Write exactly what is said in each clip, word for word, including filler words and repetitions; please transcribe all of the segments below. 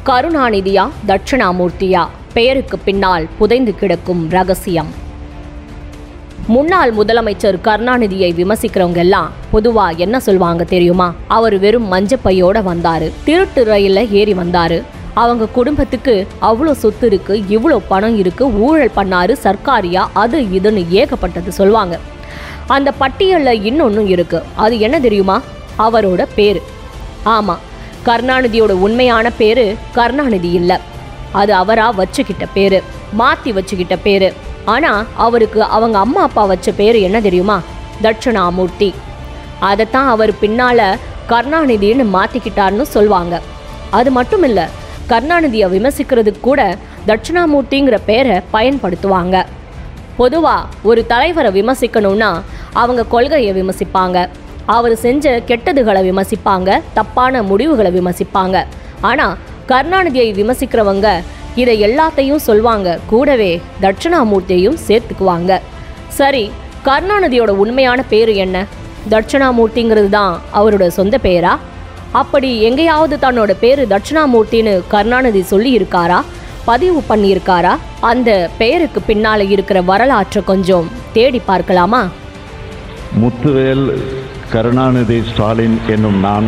கருணாநிதியா தட்சிணாமூர்த்தியா? பெயருக்கு பின்னால் புதைந்து கிடக்கும் ரகசியம். முன்னாள் முதலமைச்சர் கருணாநிதியை விமர்சிக்கிறவங்க எல்லாம் பொதுவா என்ன சொல்வாங்க தெரியுமா? அவர் வெறும் மஞ்சப்பையோட வந்தாரு, திருட்டு ரயில்ல ஏறி வந்தாரு, அவங்க குடும்பத்துக்கு அவ்வளோ சொத்து இருக்கு, இவ்வளோ பணம் இருக்கு, ஊழல் பண்ணாரு, சர்க்காரியா, அது இதுன்னு ஏகப்பட்டது சொல்லுவாங்க. அந்த பட்டியலில் இன்னொன்னும் இருக்கு. அது என்ன தெரியுமா? அவரோட பேரு. ஆமா, கருணாநிதியோட உண்மையான பேரு கருணாநிதி இல்லை, அது அவரா வச்சுக்கிட்ட பேரு, மாத்தி வச்சுக்கிட்ட பேரு. ஆனா அவருக்கு அவங்க அம்மா அப்பா வச்ச பேரு என்ன தெரியுமா? தட்சிணாமூர்த்தி. அதைத்தான் அவர் பின்னால கருணாநிதின்னு மாத்திக்கிட்டார்னு சொல்லுவாங்க. அது மட்டும் இல்ல, கருணாநிதியை விமர்சிக்கிறதுக்கு கூட தட்சிணாமூர்த்திங்கிற பேரை பயன்படுத்துவாங்க. பொதுவா ஒரு தலைவரை விமர்சிக்கணும்னா அவங்க கொள்கையை விமர்சிப்பாங்க, அவர் செஞ்ச கெட்டதுகளை விமர்சிப்பாங்க, தப்பான முடிவுகளை விமர்சிப்பாங்க. ஆனால் கருணாநிதியை விமர்சிக்கிறவங்க இதை எல்லாத்தையும் சொல்வாங்க, கூடவே தட்சிணாமூர்த்தியையும் சேர்த்துக்குவாங்க. சரி, கருணாநிதியோட உண்மையான பேர் என்ன? தட்சிணாமூர்த்திங்கிறது தான் அவரோட சொந்த பேரா? அப்படி எங்கேயாவது தன்னோட பேர் தட்சிணாமூர்த்தின்னு கருணாநிதி சொல்லி இருக்காரா, பதிவு பண்ணியிருக்காரா? அந்த பெயருக்கு பின்னால் இருக்கிற வரலாற்றை கொஞ்சம் தேடி பார்க்கலாமா? முத்துவேல் கருணாநிதி ஸ்டாலின் என்னும் நான்.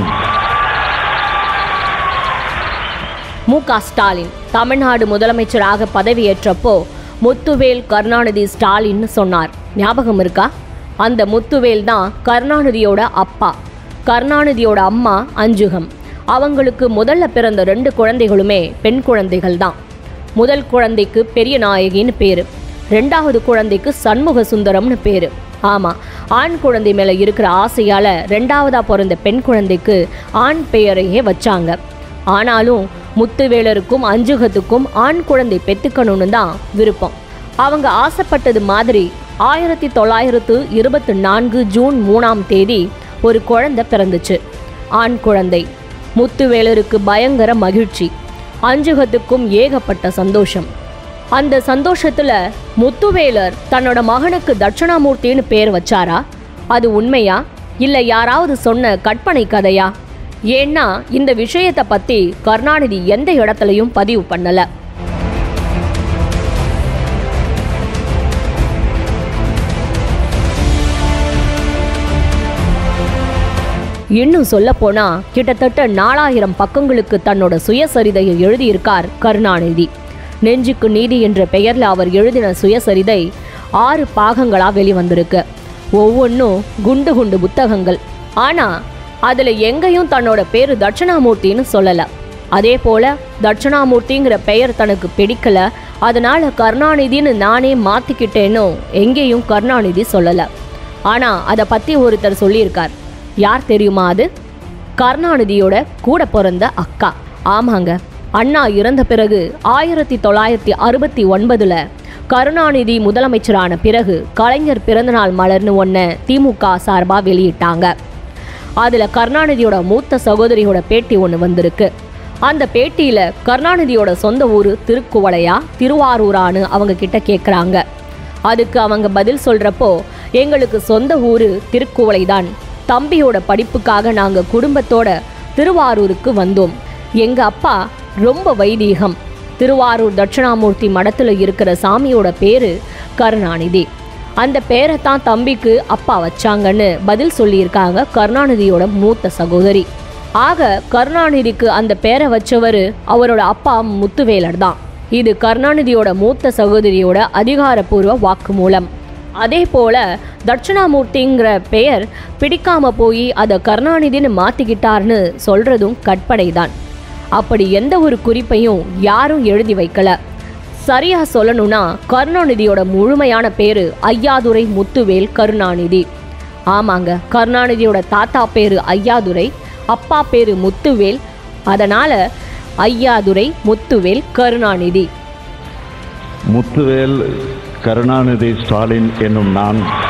மு க ஸ்டாலின் தமிழ்நாடு முதலமைச்சராக பதவியேற்றப்போ முத்துவேல் கருணாநிதி ஸ்டாலின் சொன்னார். ஞாபகம் இருக்கா? அந்த முத்துவேல் தான் கருணாநிதியோட அப்பா. கருணாநிதியோட அம்மா அஞ்சுகம். அவங்களுக்கு முதல்ல பிறந்த ரெண்டு குழந்தைகளுமே பெண் குழந்தைகள் தான். முதல் குழந்தைக்கு பெரிய நாயகின்னு பேரு, ரெண்டாவது குழந்தைக்கு சண்முக சுந்தரம்னு பேரு. ஆமாம், ஆண் குழந்தை மேலே இருக்கிற ஆசையால் ரெண்டாவதாக பிறந்த பெண் குழந்தைக்கு ஆண் பெயரையே வச்சாங்க. ஆனாலும் முத்துவேலருக்கும் அஞ்சுகத்துக்கும் ஆண் குழந்தை பெற்றுக்கணும்னு தான் விருப்பம். அவங்க ஆசைப்பட்டது மாதிரி ஆயிரத்தி தொள்ளாயிரத்து இருபத்தி நான்கு ஜூன் மூணாம் தேதி ஒரு குழந்தை பிறந்துச்சு, ஆண் குழந்தை. முத்துவேலருக்கு பயங்கர மகிழ்ச்சி, அஞ்சுகத்துக்கும் ஏகப்பட்ட சந்தோஷம். அந்த சந்தோஷத்துல முத்துவேலர் தன்னோட மகனுக்கு தட்சிணாமூர்த்தின்னு பேர் வச்சாரா? அது உண்மையா இல்லை யாராவது சொன்ன கற்பனை கதையா? ஏன்னா இந்த விஷயத்தை பத்தி கருணாநிதி எந்த இடத்துலையும் பதிவு பண்ணல. இன்னும் சொல்ல போனா கிட்டத்தட்ட நாலாயிரம் பக்கங்களுக்கு தன்னோட சுயசரிதையை எழுதியிருக்கார் கருணாநிதி. நெஞ்சுக்கு நீதி என்ற பெயர்ல அவர் எழுதின சுயசரிதை ஆறு பாகங்களா வெளிவந்திருக்கு. ஒவ்வொன்றும் குண்டு குண்டு புத்தகங்கள். ஆனா அதுல எங்கேயும் தன்னோட பேரு தட்சிணாமூர்த்தின்னு சொல்லல. அதே போல தட்சிணாமூர்த்திங்கிற பெயர் தனக்கு பிடிக்கல, அதனால கருணாநிதின்னு நானே மாத்திக்கிட்டேன்னு எங்கேயும் கருணாநிதி சொல்லல. ஆனா அதை பத்தி ஒருத்தர் சொல்லியிருக்கார். யார் தெரியுமா? அது கருணாநிதியோட கூட பிறந்த அக்கா. ஆமாங்க, அண்ணா இறந்த பிறகு ஆயிரத்தி தொள்ளாயிரத்தி அறுபத்தி ஒன்பதுல கருணாநிதி முதலமைச்சரான பிறகு கலைஞர் பிறந்தநாள் மலர்னு ஒன்று திமுக சார்பாக வெளியிட்டாங்க. அதில் கருணாநிதியோட மூத்த சகோதரியோட பேட்டி ஒன்று வந்திருக்கு. அந்த பேட்டியில் கருணாநிதியோட சொந்த ஊர் திருக்குவளையா திருவாரூரான்னு அவங்க கிட்ட கேட்குறாங்க. அதுக்கு அவங்க பதில் சொல்கிறப்போ, எங்களுக்கு சொந்த ஊர் திருக்குவளை தான், தம்பியோட படிப்புக்காக நாங்கள் குடும்பத்தோட திருவாரூருக்கு வந்தோம். எங்கள் அப்பா ரொம்ப வைதீகம். திருவாரூர் தட்சிணாமூர்த்தி மடத்தில் இருக்கிற சாமியோட பேரு கருணாநிதி. அந்த பேரை தான் தம்பிக்கு அப்பா வச்சாங்கன்னு பதில் சொல்லியிருக்காங்க கருணாநிதியோட மூத்த சகோதரி. ஆக கருணாநிதிக்கு அந்த பேரை வச்சவர் அவரோட அப்பா முத்துவேலர் தான். இது கருணாநிதியோட மூத்த சகோதரியோட அதிகாரப்பூர்வ வாக்குமூலம். அதே போல தட்சிணாமூர்த்திங்கிற பெயர் பிடிக்காம போய் அதை கருணாநிதின்னு மாத்திக்கிட்டார்னு சொல்றதும் கற்பனை தான். அப்படி எந்த ஒரு குறிப்பையும் யாரும் எழுதி வைக்கல. சரியா சொல்லணும்னா கருணாநிதியோட முழுமையான பேரு ஐயாதுரை முத்துவேல் கருணாநிதி. ஆமாங்க, கருணாநிதியோட தாத்தா பேரு ஐயாதுரை, அப்பா பேரு முத்துவேல். அதனால ஐயாதுரை முத்துவேல் கருணாநிதி. முத்துவேல் கருணாநிதி ஸ்டாலின் என்னும் நான்